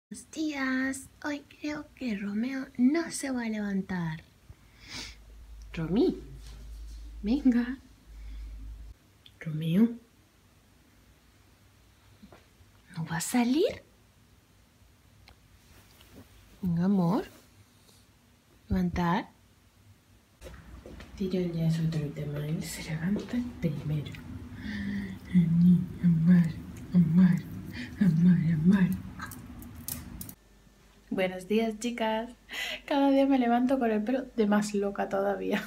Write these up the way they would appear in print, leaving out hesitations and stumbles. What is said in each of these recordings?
Buenos días, hoy creo que Romeo no se va a levantar. Romy, venga. Romeo, ¿no va a salir? Venga, amor. Levantar. Tiro ya es otro tema, él se levanta primero. Amar. Buenos días, chicas. Cada día me levanto con el pelo de más loca todavía.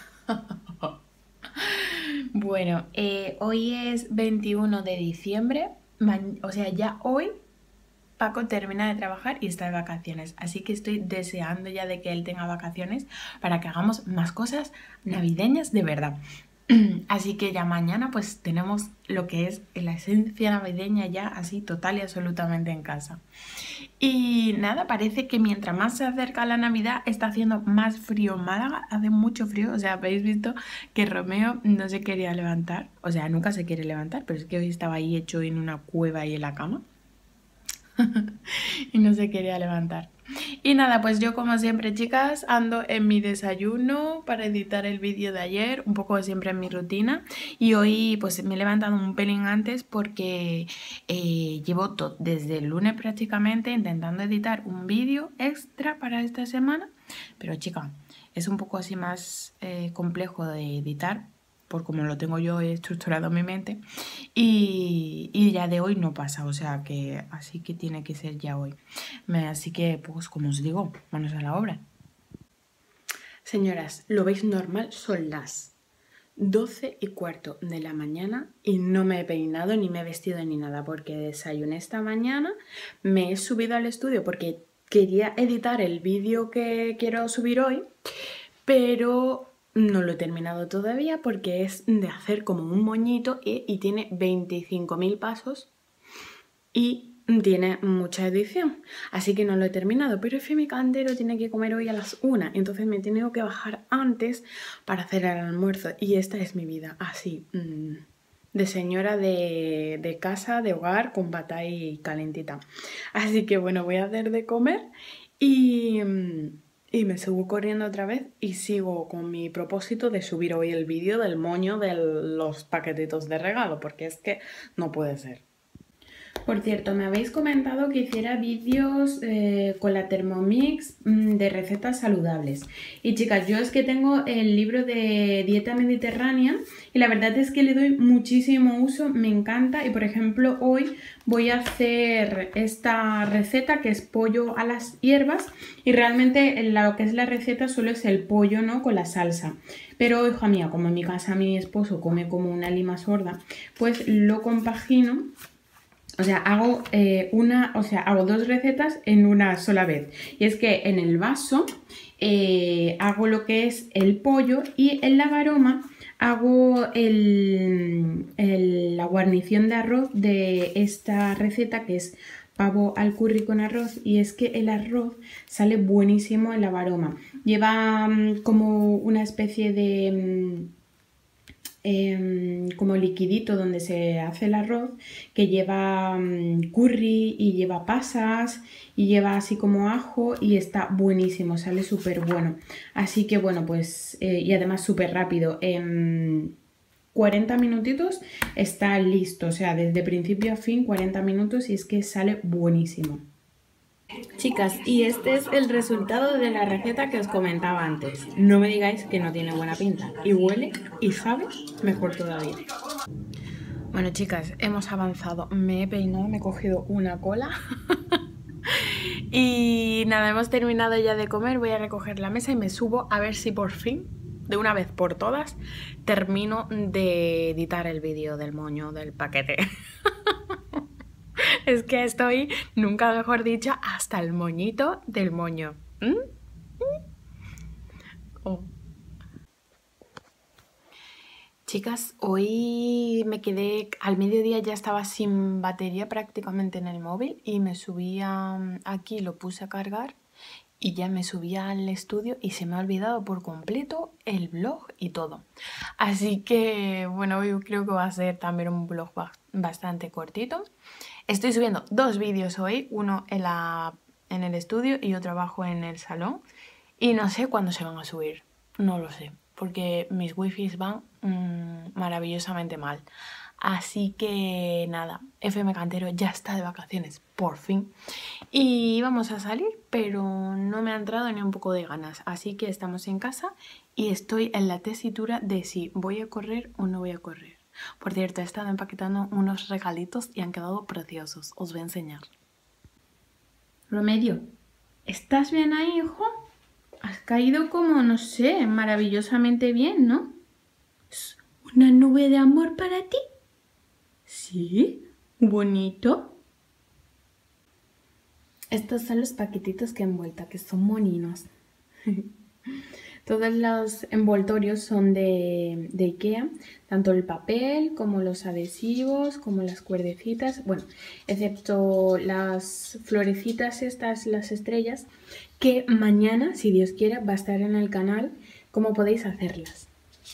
Bueno, hoy es 21 de diciembre, o sea, ya hoy Paco termina de trabajar y está de vacaciones, así que estoy deseando ya de que él tenga vacaciones para que hagamos más cosas navideñas de verdad. Así que ya mañana pues tenemos lo que es la esencia navideña ya así total y absolutamente en casa. Y nada, parece que mientras más se acerca la Navidad está haciendo más frío en Málaga, hace mucho frío, o sea, habéis visto que Romeo no se quería levantar, o sea, nunca se quiere levantar, pero es que hoy estaba ahí hecho en una cueva y en la cama y no se quería levantar. Y nada, pues yo como siempre, chicas, ando en mi desayuno para editar el vídeo de ayer, un poco siempre en mi rutina. Y hoy pues me he levantado un pelín antes porque llevo desde el lunes prácticamente intentando editar un vídeo extra para esta semana. Pero chica, es un poco así más complejo de editar por como lo tengo yo estructurado en mi mente, y ya de hoy no pasa, o sea que así que tiene que ser ya hoy. Así que, pues como os digo, manos a la obra. Señoras, lo veis normal, son las 12:15 de la mañana y no me he peinado ni me he vestido ni nada porque desayuné esta mañana, me he subido al estudio porque quería editar el vídeo que quiero subir hoy, pero no lo he terminado todavía porque es de hacer como un moñito y tiene 25.000 pasos y tiene mucha edición, así que no lo he terminado, pero es que mi cantero tiene que comer hoy a las 1, entonces me he tenido que bajar antes para hacer el almuerzo y esta es mi vida, así, de señora de casa, de hogar, con batalla calentita. Así que bueno, voy a hacer de comer y me subo corriendo otra vez y sigo con mi propósito de subir hoy el vídeo del moño de los paquetitos de regalo, porque es que no puede ser. Por cierto, me habéis comentado que hiciera vídeos con la Thermomix de recetas saludables. Y chicas, yo es que tengo el libro de dieta mediterránea y la verdad es que le doy muchísimo uso, me encanta. Y por ejemplo, hoy voy a hacer esta receta que es pollo a las hierbas y realmente lo que es la receta solo es el pollo, ¿no? Con la salsa. Pero, hija mía, como en mi casa mi esposo come como una lima sorda, pues lo compagino. O sea, hago dos recetas en una sola vez. Y es que en el vaso hago lo que es el pollo y en la maroma hago la guarnición de arroz de esta receta que es pavo al curry con arroz. Y es que el arroz sale buenísimo en la maroma. Lleva como una especie de como liquidito donde se hace el arroz, que lleva curry y lleva pasas y lleva así como ajo y está buenísimo, sale súper bueno. Así que bueno, pues y además súper rápido, en 40 minutitos está listo, o sea, desde principio a fin 40 minutos y es que sale buenísimo. Chicas, y este es el resultado de la receta que os comentaba antes. No me digáis que no tiene buena pinta. Y huele y sabe mejor todavía. Bueno, chicas, hemos avanzado. Me he peinado, me he cogido una cola. Y nada, hemos terminado ya de comer. Voy a recoger la mesa y me subo a ver si por fin, de una vez por todas, termino de editar el vídeo del moño del paquete. Es que estoy, nunca mejor dicho, hasta el moñito del moño. Oh. Chicas, hoy me quedé, al mediodía ya estaba sin batería prácticamente en el móvil y me subí aquí, lo puse a cargar y ya me subí al estudio y se me ha olvidado por completo el vlog y todo. Así que, bueno, hoy creo que va a ser también un vlog bastante cortito. Estoy subiendo dos vídeos hoy, uno en en el estudio y otro abajo en el salón. Y no sé cuándo se van a subir, no lo sé, porque mis wifis van maravillosamente mal. Así que nada, FM Cantero ya está de vacaciones, por fin. Y vamos a salir, pero no me ha entrado ni un poco de ganas. Así que estamos en casa y estoy en la tesitura de si voy a correr o no voy a correr. Por cierto, he estado empaquetando unos regalitos y han quedado preciosos. Os voy a enseñar. Romedio, ¿estás bien ahí, hijo? Has caído como, no sé, maravillosamente bien, ¿no? ¿Es una nube de amor para ti? Sí, bonito. Estos son los paquetitos que he envuelto, que son moninos. Todos los envoltorios son de IKEA, tanto el papel como los adhesivos, como las cuerdecitas, bueno, excepto las florecitas estas, las estrellas, que mañana, si Dios quiere, va a estar en el canal cómo podéis hacerlas.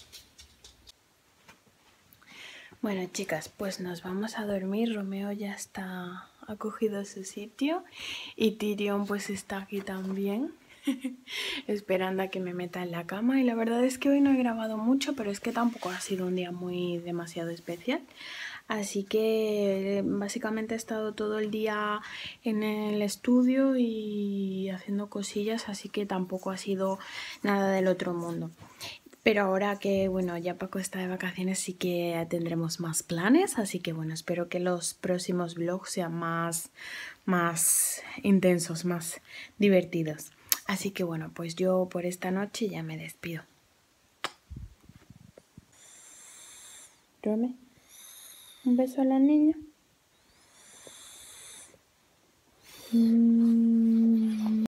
Bueno, chicas, pues nos vamos a dormir. Romeo ya ha cogido su sitio y Tyrion pues está aquí también. Esperando a que me meta en la cama. Y la verdad es que hoy no he grabado mucho, pero es que tampoco ha sido un día demasiado especial. Así que básicamente he estado todo el día en el estudio y haciendo cosillas, así que tampoco ha sido nada del otro mundo. Pero ahora que, bueno, ya Paco está de vacaciones, sí que tendremos más planes, así que bueno, espero que los próximos vlogs sean más intensos, más divertidos. Así que bueno, pues yo por esta noche ya me despido. Rome, un beso a la niña.